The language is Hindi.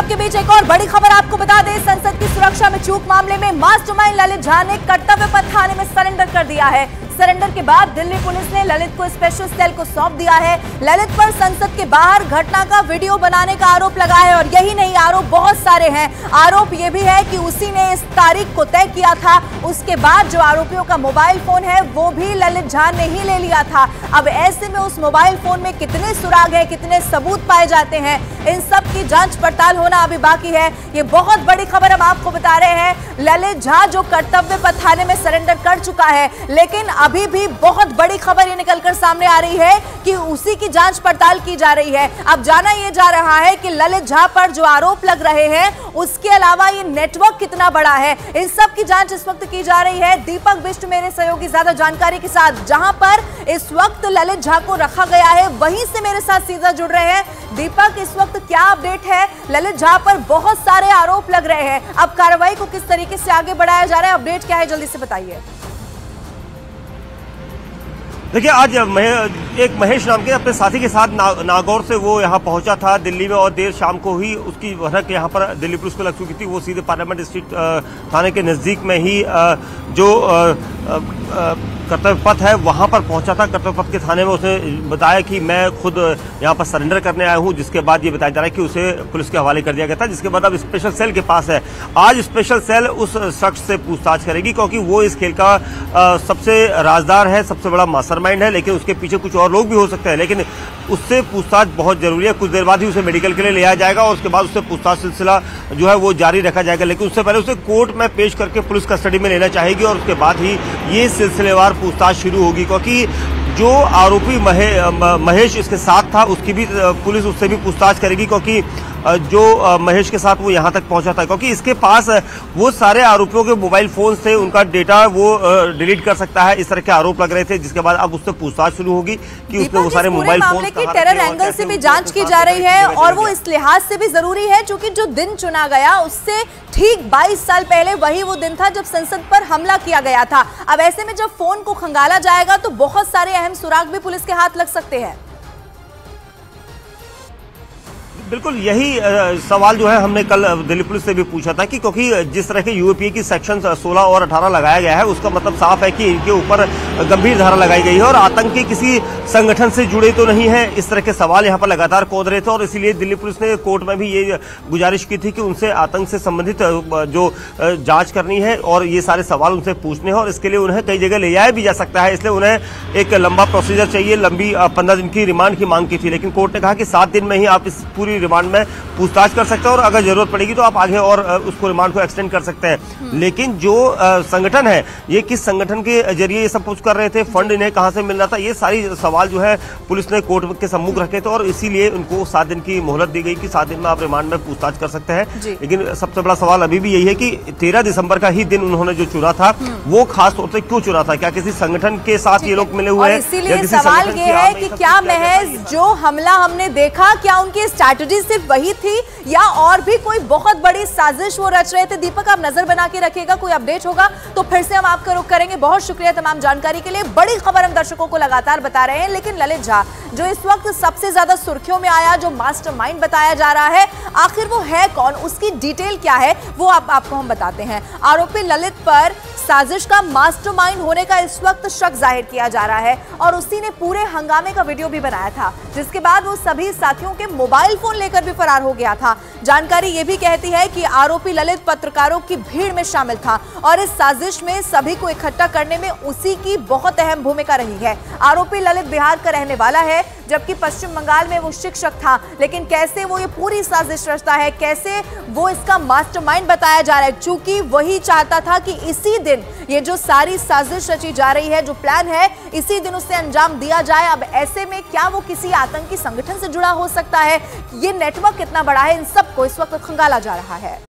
के बीच एक और बड़ी खबर आपको बता दें, संसद की सुरक्षा में चूक मामले में मास्टरमाइंड ललित झा ने कर्तव्य पथ थाने में सरेंडर कर दिया है। सरेंडर के बाद दिल्ली पुलिस ने ललित को स्पेशल सेल को सौंप दिया है। ललित पर संसद के बाहर घटना का वीडियो बनाने का आरोप लगा है और यही नहीं, आरोप बहुत सारे हैं। आरोप यह भी है कि उसी ने इस तारीख को तय किया था। उसके बाद जो आरोपियों का मोबाइल फोन है वो भी ललित झा ने ही ले लिया था। अब ऐसे में उस मोबाइल फोन में कितने सुराग है, कितने सबूत पाए जाते हैं, इन सब की जांच पड़ताल होना अभी बाकी है। ये बहुत बड़ी खबर हम आपको बता रहे हैं। ललित झा जो कर्तव्य पथ थाने में सरेंडर कर चुका है, लेकिन अभी भी बहुत बड़ी खबर ये निकलकर सामने आ रही है कि उसी की जांच पड़ताल की जा रही है। अब जाना यह जा रहा है कि ललित झा पर जो आरोप लग रहे हैं उसके अलावा ये नेटवर्क कितना बड़ा है, इन सब की जांच इस वक्त की जा रही है। दीपक बिष्ट मेरे सहयोगी ज्यादा जानकारी के साथ, जहां पर इस वक्त ललित झा को रखा गया है, वहीं से मेरे साथ सीधा जुड़ रहे हैं। दीपक, इस वक्त क्या अपडेट है? ललित झा पर बहुत सारे आरोप लग रहे हैं, अब कार्रवाई को किस तरीके से आगे बढ़ाया जा रहा है, अपडेट क्या है, जल्दी से बताइए। देखिए, आज एक महेश नाम के अपने साथी के साथ नागौर से वो यहाँ पहुंचा था दिल्ली में, और देर शाम को ही उसकी भनक यहाँ पर दिल्ली पुलिस को लग चुकी थी। वो सीधे पार्लियामेंट स्ट्रीट थाने के नजदीक में ही जो कर्तव्य पथ है वहां पर पहुंचा था। कर्तव्य पथ के थाने में उसने बताया कि मैं खुद यहाँ पर सरेंडर करने आया हूं, जिसके बाद ये बताया जा रहा है कि उसे पुलिस के हवाले कर दिया गया था, जिसके बाद अब स्पेशल सेल के पास है। आज स्पेशल सेल उस शख्स से पूछताछ करेगी, क्योंकि वो इस खेल का सबसे राजदार है, सबसे बड़ा मास्टरमाइंड है, लेकिन उसके पीछे कुछ और लोग भी हो सकते हैं। लेकिन उससे पूछताछ बहुत जरूरी है। कुछ देर बाद ही उसे मेडिकल के लिए ले आया जाएगा और उसके बाद उससे पूछताछ सिलसिला जो है वो जारी रखा जाएगा। लेकिन उससे पहले उसे कोर्ट में पेश करके पुलिस कस्टडी में लेना चाहेगी और उसके बाद ही ये सिलसिलेवार पूछताछ शुरू होगी, क्योंकि जो आरोपी महेश इसके साथ था उसकी भी पुलिस उससे भी पूछताछ करेगी, क्योंकि जो महेश के साथ वो यहाँ तक पहुंचा था, क्योंकि इसके पास वो सारे आरोपियों के मोबाइल फोन से उनका डेटा वो डिलीट कर सकता है। इस तरह के आरोप लग रहे थे, जिसके बाद अब उससे पूछताछ शुरू होगी कि उसने वो सारे मोबाइल फोन की टेरर एंगल से भी जांच की जा रही है, और वो इस लिहाज से भी जरूरी है क्योंकि जो दिन चुना गया उससे ठीक 22 साल पहले वही वो दिन था जब संसद पर हमला किया गया था। अब ऐसे में जब फोन को खंगाला जाएगा तो बहुत सारे अहम सुराग भी पुलिस के हाथ लग सकते हैं। बिल्कुल यही सवाल जो है हमने कल दिल्ली पुलिस से भी पूछा था कि क्योंकि जिस तरह के यूएपीए की सेक्शन 16 और 18 लगाया गया है, उसका मतलब साफ है कि इनके ऊपर गंभीर धारा लगाई गई है और आतंकी किसी संगठन से जुड़े तो नहीं है। इस तरह के सवाल यहाँ पर लगातार कूद रहे थे और इसीलिए दिल्ली पुलिस ने कोर्ट में भी ये गुजारिश की थी कि उनसे आतंक से संबंधित जो जाँच करनी है और ये सारे सवाल उनसे पूछने हैं, और इसके लिए उन्हें कई जगह ले जाया भी जा सकता है। इसलिए उन्हें एक लंबा प्रोसीजर चाहिए, लंबी 15 दिन की रिमांड की मांग की थी, लेकिन कोर्ट ने कहा कि 7 दिन में ही आप इस पूरी रिमांड में पूछताछ कर सकते हैं और अगर जरूरत पड़ेगी तो आप आगे और उसको रिमांड को एक्सटेंड कर सकते हैं। लेकिन जो संगठन है, ये किस संगठन के जरिए ये सब कुछ कर रहे थे, फंड इन्हें कहां से मिल रहा था, ये सारी सवाल जो है पुलिस ने कोर्ट के सम्मुख रखे थे और इसीलिए उनको 7 दिन की मोहलत दी गई कि 7 दिन में आप रिमांड में पूछताछ कर सकते हैं। लेकिन सबसे बड़ा सवाल अभी भी यही है कि 13 दिसंबर का ही दिन उन्होंने जो चुना था वो खास तौर से क्यों चुना था? क्या किसी संगठन के साथ ये लोग मिले हुए हैं? इसीलिए सवाल ये है कि क्या महज जो हमला हमने देखा, क्या उनकी स्ट्रैटेजी सिर्फ वही थी या और भी कोई बहुत बड़ी साजिश वो रच रहे थे? दीपक, आप नजर बना के रखिएगा, कोई अपडेट होगा तो फिर से हम आपका रुख करेंगे। बहुत शुक्रिया तमाम जानकारी के लिए। बड़ी खबर हम दर्शकों को लगातार बता रहे हैं, लेकिन ललित झा जो इस वक्त सबसे ज्यादा सुर्खियों में आया, जो मास्टरमाइंड बताया जा रहा है, आखिर वो है कौन, उसकी डिटेल क्या है, वो आपको हम बताते हैं। आरोपी ललित पर साजिश का मास्टरमाइंड होने का इस वक्त शक जाहिर किया जा रहा है और उसी ने पूरे हंगामे का वीडियो भी बनाया था, जिसके बाद वो सभी साथियों के मोबाइल फोन लेकर भी फरार हो गया था। जानकारी ये भी कहती है कि आरोपी ललित पत्रकारों की भीड़ में शामिल था और इस साजिश में सभी को इकट्ठा करने में उसी की बहुत अहम भूमिका रही है। आरोपी ललित बिहार का रहने वाला है, जबकि पश्चिम बंगाल में वो शिक्षक था। लेकिन कैसे वो ये पूरी साजिश रचता है, कैसे वो इसका मास्टरमाइंड बताया जा रहा है, चूंकि वही चाहता था कि इसी दिन ये जो सारी साजिश रची जा रही है, जो प्लान है, इसी दिन उसे अंजाम दिया जाए। अब ऐसे में क्या वो किसी आतंकी संगठन से जुड़ा हो सकता है? ये नेटवर्क कितना बड़ा है, इन सबको इस वक्त खंगाला जा रहा है।